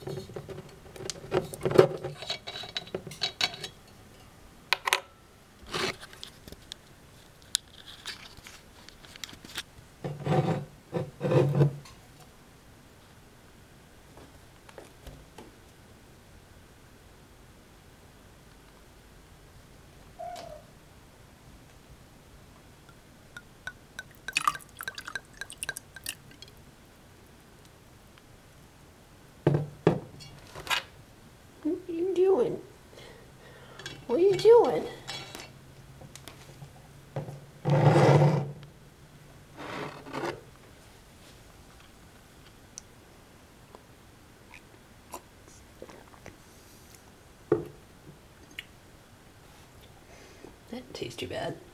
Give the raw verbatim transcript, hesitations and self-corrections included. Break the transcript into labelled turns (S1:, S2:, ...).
S1: What are you doing? What are you doing? That didn't taste too bad.